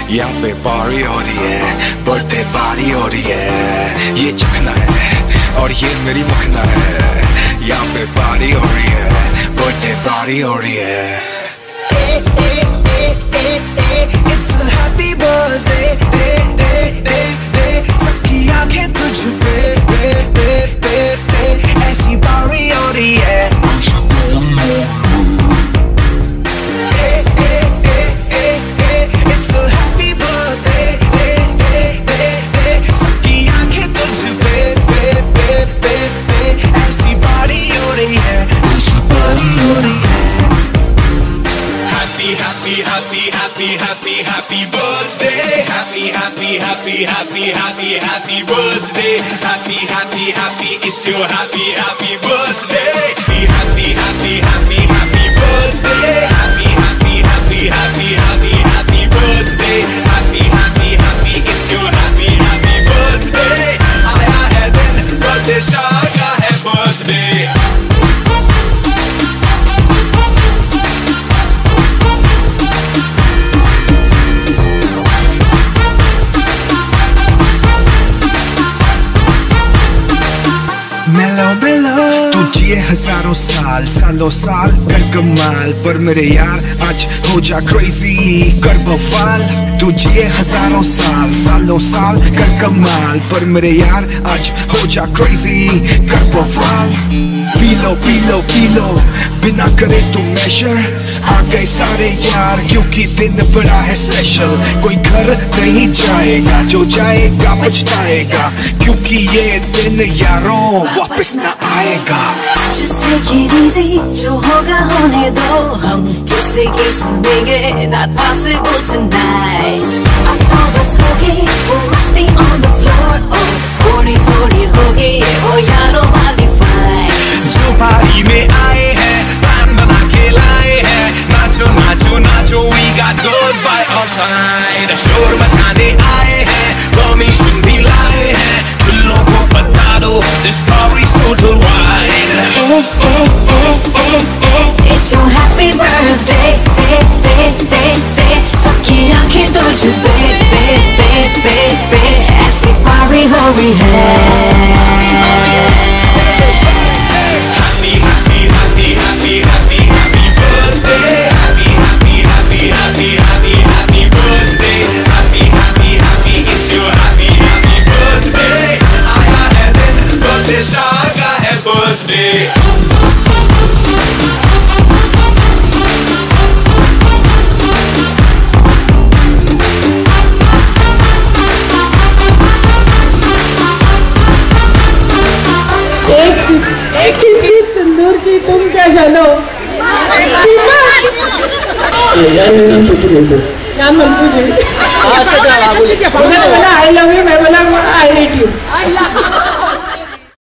यहाँ पे पार्टी हो रही है, बर्थडे पार्टी हो रही है। ये चखना है और ये मेरी मखना है। यहाँ पे पार्टी हो रही है, बर्थडे पार्टी हो रही है। It's a happy birthday, सबकी आंखें तुझ पे, ऐसी पार्टी हो रही है। It's a happy birthday, सबकी आंखें तुझ पे, ऐसी पार्टी हो रही है, ऐसी पार्टी हो रही है। Happy, happy, happy, happy, happy, happy birthday. Happy, happy, happy, happy, happy, happy birthday. Happy, happy, happy, it's your happy, happy birthday. Happy, happy, happy, happy birthday. Happy, happy, happy, happy, happy, happy birthday. Happy, happy, happy, it's your happy, happy birthday. आया है दिन birthday star का है birthday. Mellow, mellow. तू जिए हजारों साल, सालों साल कर कमाल, पर मेरे यार आज हो जा क्रेजी कर बवाल। तू जिए हजारों साल, सालों साल कर कमाल, पर मेरे यार आज हो जा क्रेजी कर बवाल। पी लो पी लो पी लो बिना करे तू मेजर, आ गए सारे यार क्योंकि दिन बड़ा है स्पेशल। कोई घर नहीं जाएगा, जो जाएगा पछताएगा, क्योंकि ये दिन यारों वापस न आएगा। Just take it easy, जो होगा होने दो, हम किसी की सुनेंगे, not possible tonight। अब तो बस होगी वो मस्ती on the floor, oh थोड़ी थोड़ी होगी वो यारों वाली fight। जो पार्टी में आए हैं, प्लान बना के लाए हैं, नाचो नाचो नाचो, we got girls by our side। शोर मचाने आए हैं, परमिशन भी लाए हैं, चुल्लों को बता दो, this party's total wide। It's your happy birthday, सबकी आंखें तुझ पे, ऐसी पार्टी हो रही है। एक चीज सिंदूर की तुम क्या जानो। नाम मत पूछे। आई लव यू, मैं बोला आई हेट यू।